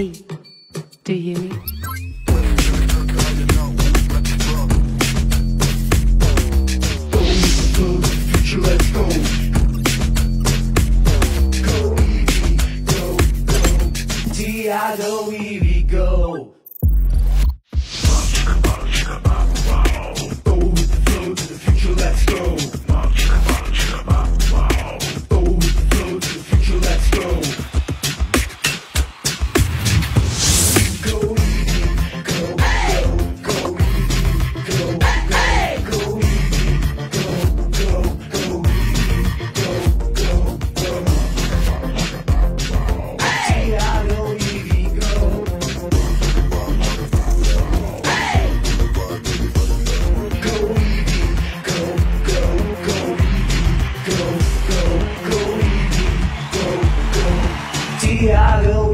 heat. Do you hear me? Let's go. Go EV, go, go. Tiago EV, go. Go with the flow to the future, let's go. Go with the flow to the future, let's go. Go EV, go, go, go EV, go, go, go EV, go, go, go. Tiago